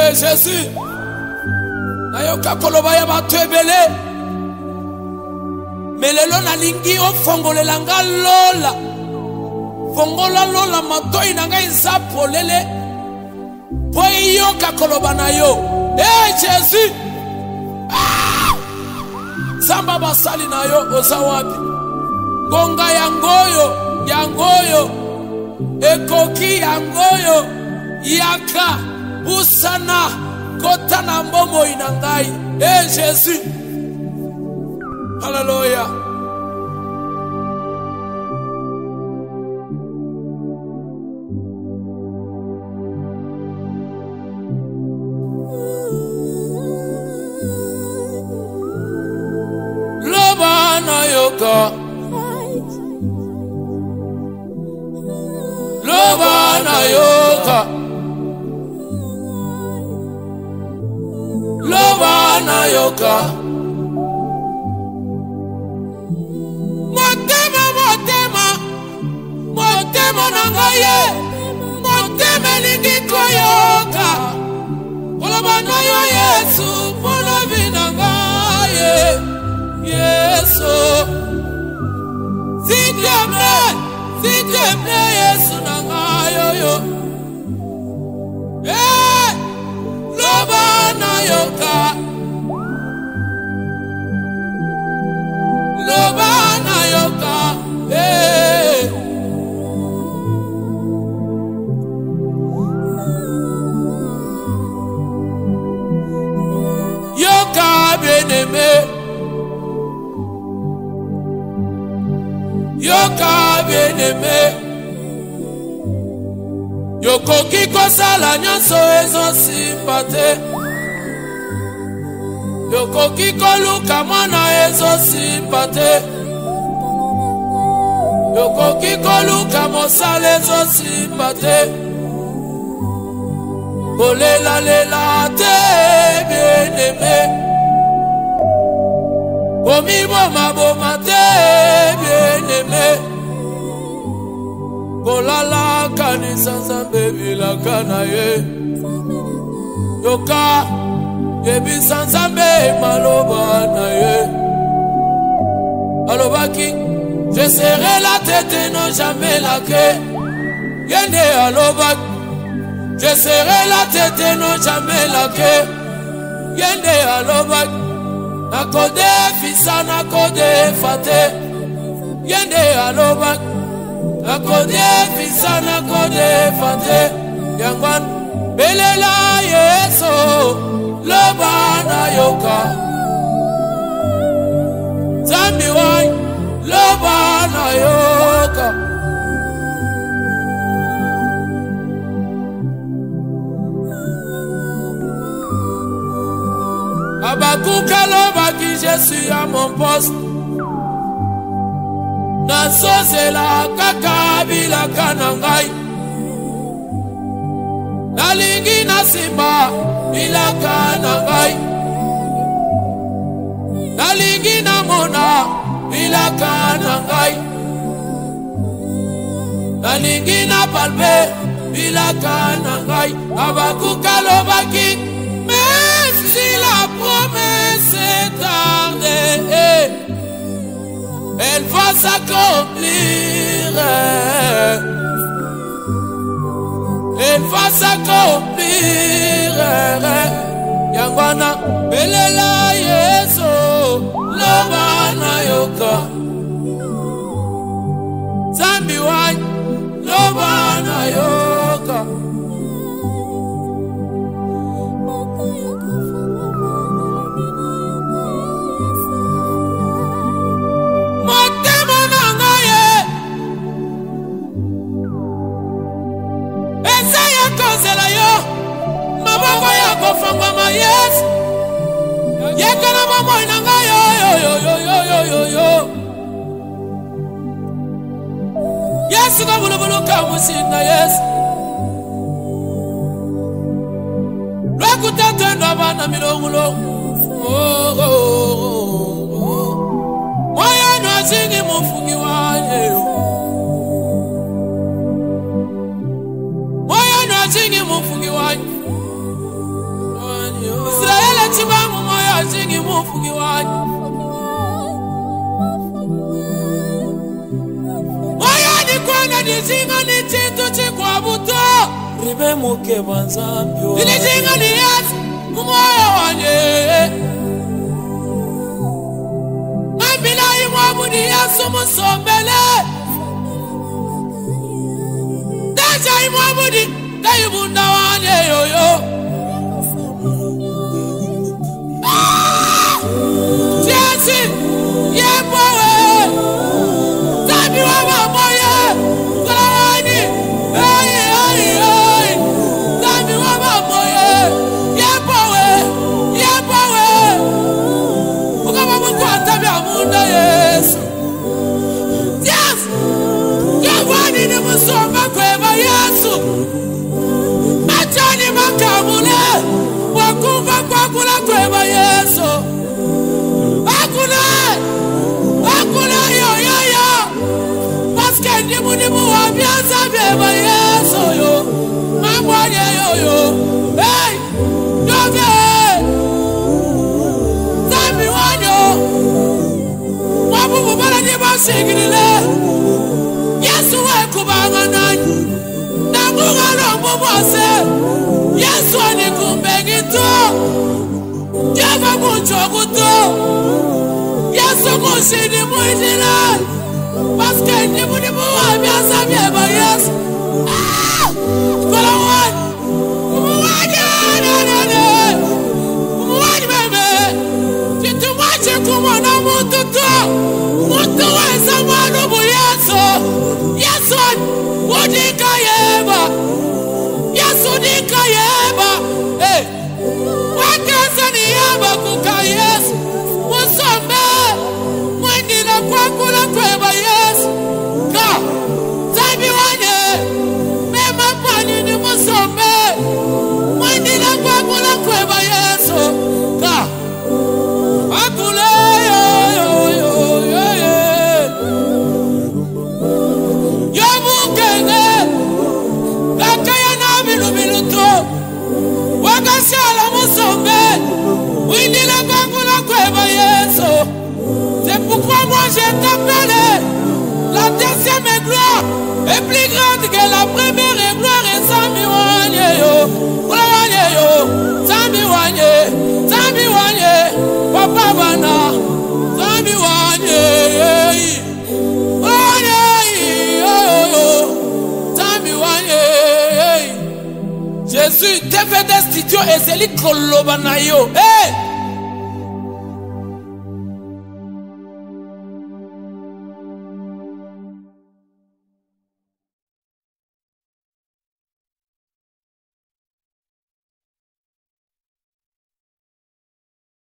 Jésus. Nayoka koloba ya batu ebele. Melelo nalingi ofongolela nga lola. Fongola lola matoi nanga insapo lele. Po yoka koloba na yo. Jésus. Samba basali na yo oza wapi? Gonga yangoyo. Ekoki yangoyo. Yaka. Usana. Kota na mbomo inangai. Jésus. Hallelujah. Loba na yoka. Loba na yoka. Loba na yoka. Motema nangaye. Motema lingi koyoka. Loba na yo Yesu. Pona vinangaye. Yesu. S'il te plaît, Yesu nangayo yo. Loba na yoka. Loba na yoka. Yoka bien-aimé. Yoka bien-aimé. Yokoki kosala nyonso ezosimba te. Yokoki koluka mwana ezosimba te. Yokoki koluka mosala ezosimba te. Kolela te bien-aimé. Bomiboma te bien-aimé. Kolala kanisa nzambe bilaka na ye. Yoka yebisa nzambe maloba na ye. Alobaki je serai la tête non jamais la queue. Yende alobaki je serai la tête non jamais la queue. Yende alobaki nakode fisa nakode fate. Yende alobaki nakode fisa nakode fate. Yangwan belela Yesu. Loba na yoka. Zambi wai. Loba na yoka. Abakuka loba ki je suis à mon poste. Nasozela kaka bilaka nangai. Nalingi nasimba bilaka nangai. Nalingi namona bilaka nangai. Nalingi napalpe bilaka nangai. Abakuka lobaki. Même si la promesse est tardée, elle va s'accomplir. Elle va s'accomplir. Yangwana belela Yesu. Loba na yoka. Zambi wai. Loba na yoka. Motema nangaye. Esaya kozela yo. Maboko ya kofangama Yesu. Yekana mamo inangayo yo. Yesu kabulubulu kamusinga Yesu. Lwakutatendo abana milongulo. Moya nwazingi mufungi wanye. Moya nwazingi mufungi wanye. mufugi wanyu Oyani kwena nizinga ni chintu chikwa buto Ribe muke banzambyo Nizinga ni yasi Mumoyo wanye Ngambila imwabudi Yesu musombele Daja imwabudi Dayibunda wanye yoyo Jesi Yepowe Tabi wama moye Kalawani Ay Tabi wama moye Yepowe Ukama mungu atabi amunda Yesu Yes Kavani ni musoma kweba Yesu Machani makamule Wakufa kwa kula kweba Yesu Akula yo Paske ndimu wabiaza beba Yesu yo Mambwanye yo Hey Yove Zambi wanyo Wabubu bala niba sigilile Yesu wekubanga nanyi Namunga rombo mwase Yesu anikumbegito Yava munchokuto Yesu kushini mwitila Paske ndimu wabiaza beba Yesu Kola wani Umuwani bebe Chitumwache kumona mututu Mutu weza mwanubu Yesu Yesu udika yeba Yesu udika yeba Wakasa ni yeba kuka Yesu Musombe Mwendila kwa kula kweba Yesu Ka Zabi wanye Mema pani ni musombe Mwendila kwa kula kweba Yesu Ka Akule Yobukenge Kakaya na bilubiluto Wakasiala musombe Mwendila kwa kula kweba Yesu C'est pourquoi moi je t'appelle La deuxième gloire est plus grande que la première gloire et Zambi wanye yo Zambi wanye Papa bana Zambi wanye Zambi wanye Jésus te fait destituer et c'est lui kolobana yo